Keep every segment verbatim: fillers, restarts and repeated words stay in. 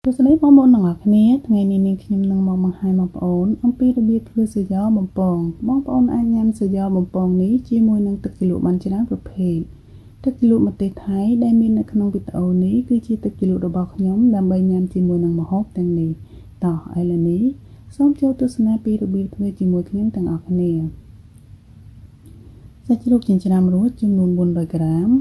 ទស្សនីបងប្អូនទាំងអស់គ្នាថ្ងៃនេះនាងខ្ញុំនឹងមកបង្ហាញបងប្អូនអំពីរបៀបធ្វើសាយ៉បំពងបងប្អូនអាចញ៉ាំសាយ៉បំពងនេះជាមួយនឹងទឹកជ្រលក់បានច្រើនប្រភេទទឹកជ្រលក់ម្ទេសថៃដែលមាននៅក្នុងវីដេអូនេះគឺជាទឹកជ្រលក់របស់ខ្ញុំដើម្បីញ៉ាំជាមួយនឹងម្ហូបទាំងនេះតោះឥឡូវនេះសូមចូលទស្សនាពីរបៀបធ្វើជាមួយខ្ញុំទាំងអស់គ្នាសាច់ជ្រូកចិញ្ច្រាំរួចចំនួនbốn trămក្រាម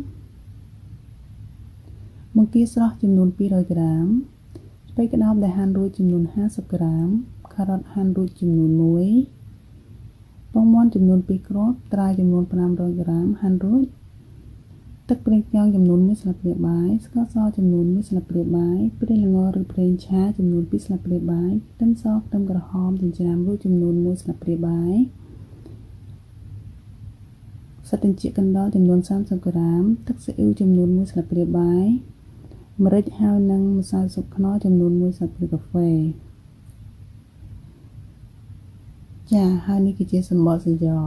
បង្គាស្រស់ចំនួនtwo hundredក្រាមស្ពៃក្តោបដែលហាន់រួចចំនួនห้าสิบក្រាមការ៉ុតហាន់រួចចំនួនoneពងមាន់ចំនួនtwoគ្រាប់ត្រាវចំនួនfive hundredក្រាមហាន់រួចទឹកប្រេងខ្យងចំនួនoneស្លាបព្រាបាយស្ករសចំនួនoneស្លាបព្រាបាយប្រេងល្ងឬប្រេងឆាចំនួនtwoស្លាបព្រាបាយខ្ទឹមសខ្ទឹមក្រហមចិញ្ច្រាំរួចចំនួនoneស្លាបព្រាបាយផ្សិតត្រចៀកកណ្ដុរចំនួនthirtyក្រាមទឹកស៊ីអ៊ីវចំនួនoneស្លាបព្រាបាយម្រេចហើយនិងម្សៅស៊ុបខ្នុរចំនួនoneស្លាបព្រាកាហ្វេចាហើយនេះគឺជាសម្បកសាយ៉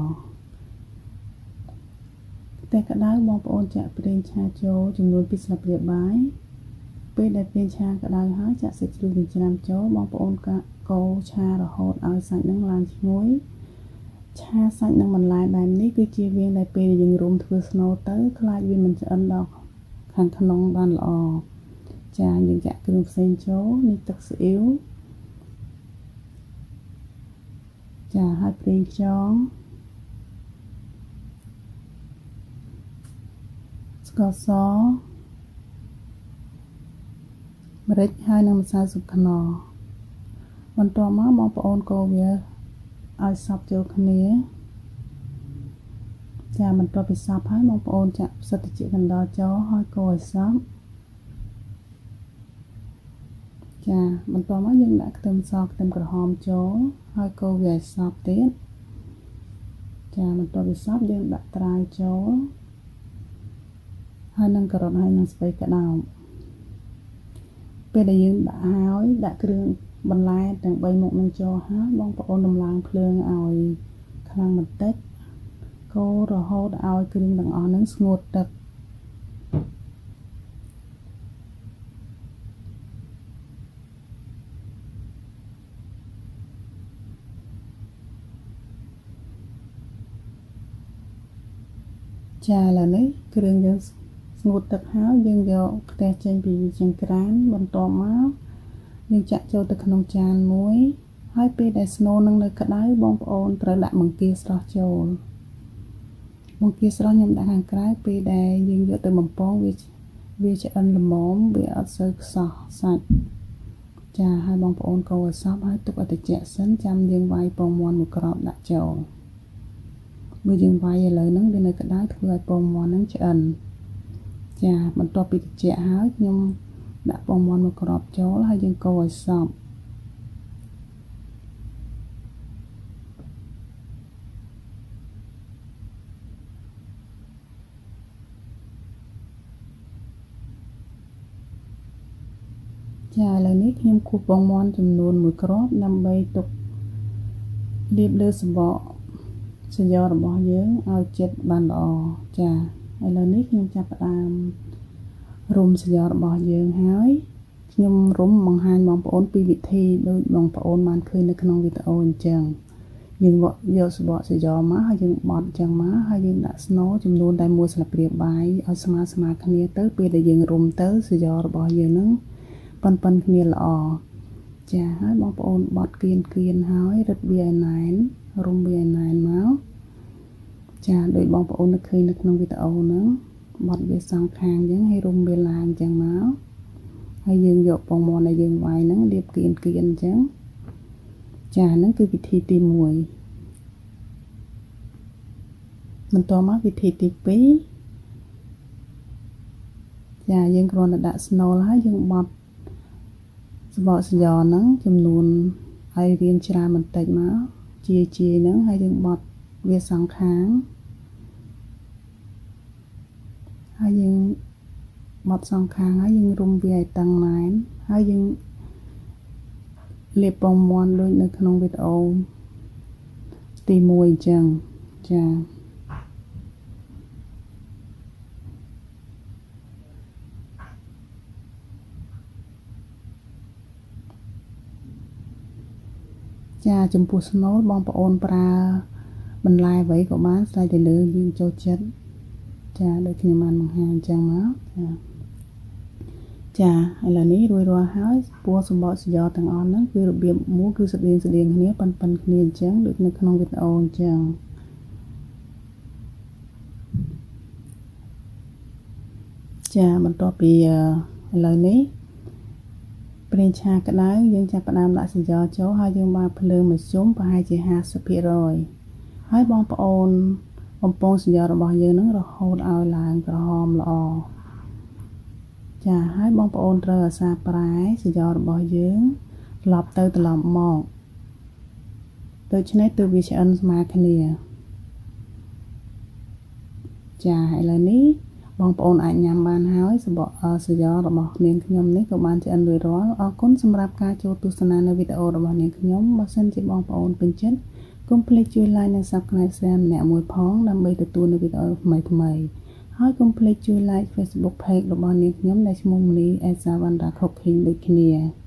តែក្តៅបងប្អូនចាក់ប្រេងឆាចូលចំនួនtwoស្លាបព្រាបាយពេលដែលប្រេងឆាក្តៅហើយចាក់សាច់ជ្រូកចិញ្ច្រាំចូលបងប្អូនកកូរឆារហូតឲ្យសាច់នឹងឡើងឈ្ងុយឆាសាច់នឹងបន្លែបែបនេះគឺជាវាដែលពេលយើងរុំធ្វើស្នូលទៅខ្លាចវាមិនឆ្អិនដល់ខាងក្នុងបានល្អចាយើងចាក់គ្រឿងផ្សេងចូលនេះទឹកស៊ីអ៊ីវចាហើយប្រេងខ្យងស្ករសម្រេចហើយនិងម្សៅស៊ុបខ្នុរបន្ទាប់មកបងប្អូនកូរវាឲ្យសព្វចូលគ្នាចាបន្ទាប់ពីសព្វហើយបងប្អូនចាក់ផ្សិតត្រចៀកកណ្ដុរចូលហើយកូរឲ្យសព្វចាបន្ទាប់មកយើងដាក់ខ្ទឹមសខ្ទឹមក្រហមចូលហើយកូរវាឲ្យសព្វទៀតចាបន្ទាប់ពីសព្វយើងដាក់ត្រាវចូលហើយនឹងការ៉ុតហើយនឹងស្ពៃក្តោបពេលដែលយើងដាក់ហើយដាក់គ្រឿងបន្លែទាំងបីមុខនឹងចូលហើយបងប្អូនដំឡើងភ្លើងឲ្យខ្លាំងបន្តិចកូររហូតឲ្យគ្រឿងទាំងអស់នឹងស្ងួតទឹកចាឥឡូវនេះគ្រឿងយើងស្ងួតទឹកហើយយើងយកខ្ទះចេញពីចង្ក្រានបន្ទាប់មកយើងចាក់ចូលទៅក្នុងចានមួយហើយពេលដែលស្នូលនឹងនៅក្តៅបងប្អូនត្រូវដាក់បង្គាស្រស់ចូលបង្គាស្រស់ខ្ញុំដាក់ខាងក្រៅពេលដែលយើងយកទៅបំពងវាវាឆ្អិនល្មមវាអត់សូវខ្សោះសាច់ចាហើយបងប្អូនកូរឲ្យសព្វហើយទុកឲ្យត្រជាក់សិនចាំយើងវាយពងមាន់មួយគ្រាប់ដាក់ចូលបើយើងវាយឥឡូវហ្នឹងវានៅក្តៅធ្វើឲ្យពងមាន់ហ្នឹងឆ្អិនចាបន្ទាប់ពីត្រជាក់ហើយខ្ញុំដាក់ពងមាន់មួយគ្រាប់ចូលហើយយើងកូរឲ្យសព្វចាឥឡូវនេះខ្ញុំគូសពងមាន់ចំនួនមួយគ្រាប់ដើម្បីទុកលាបលើសម្បកសាយ៉របស់យើងឲ្យជិតបានល្អចាឥឡូវនេះខ្ញុំចាប់ផ្ដើមរុំសាយ៉របស់យើងហើយខ្ញុំរុំបង្ហាញបងប្អូនពីវិធីដូចបងប្អូនបានឃើញនៅក្នុងវីដេអូអញ្ចឹងយើងយកសម្បកសាយ៉មកហើយយើងបត់អញ្ចឹងមកហើយយើងដាក់ស្នូលចំនួនតែមួយស្លាបព្រាបាយឲ្យស្មើស្មើគ្នាទៅពេលដែលយើងរុំទៅសាយ៉របស់យើងនឹងប៉ុនប៉ុនគ្នាល្អចាហើយបងប្អូនបត់គៀនគៀនហើយរឹតវាឲ្យណែនរុំវាឲ្យណែនមកចាដោយបងប្អូននៅឃើញនៅក្នុងវីដេអូហ្នឹងបត់វាសងខាងអញ្ចឹងហើយរុំវាឡើងអញ្ចឹងមកហើយយើងយកពងមាន់ដែលយើងវាយហ្នឹងលាបគៀនគៀនអញ្ចឹងចាហ្នឹងគឺវិធីទីoneបន្តមកវិធីទីtwoចាយើងគ្រាន់តែដាក់ស្នូលហើយយើងបត់សម្បកសាយ៉ហ្នឹងចំនួនឲ្យរៀងច្រើនបន្តិចមកជាជាហ្នឹងហើយយើងបត់វាសងខាងហើយយើងបត់សងខាងហើយយើងរុំវាឲ្យតឹងណែនហើយយើងលាបពងមាន់ដូចនៅក្នុងវីដេអូទីoneអញ្ចឹងចាចាចំពោះស្នូលបងប្អូនប្រើបន្លែអ្វីក៏បានស្អីទៅលើយើងចូលចិត្តចាដូចខ្ញុំបានបង្ហាញអញ្ចឹងមកចាចាឥឡូវនេះរួចរាល់ហើយពណ៌សម្បកសយ៉ទាំងអស់ហ្នឹងគឺរបៀបមួយគឺស្តៀងស្តៀងគ្នាប៉ុនប៉ុនគ្នាអញ្ចឹងដូចនៅក្នុងវីដេអូអញ្ចឹងចាបន្ទាប់ពីឥឡូវនេះប្រេងឆាក្តៅយើងចាប់ផ្ដើមដាក់សយ៉ចូលហើយយើងបើកភ្លើងមធ្យមប្រហែលជាห้าสิบភាគរយ ហើយបងប្អូនបំពងសយ៉របស់យើងនឹងរហូតឲ្យឡើងក្រហមល្អចាហើយបងប្អូនត្រូវអាសាប្រែសយ៉របស់យើងត្រឡប់ទៅត្រឡប់មកដូច្នេះទើបវាឆ្អិនស្មើគ្នាចាឥឡូវនេះបងប្អូនអាចញ៉ាំបានហើយសម្បកសយ៉របស់នាងខ្ញុំនេះក៏បានឆ្អិនរួចរាល់អរគុណសម្រាប់ការចូលទស្សនានៅវីដេអូរបស់នាងខ្ញុំបើសិនជាបងប្អូនពេញចិត្តកុំភ្លេចជួយ like និង subscribe ម្នាក់មួយផងដើម្បីទទួលនូវវីដេអូថ្មីៗហើយកុំភ្លេចជួយ like Facebook page របស់នាងខ្ញុំដែលឈ្មោះ Moni Elsa Wanda Cooking ដូចគ្នា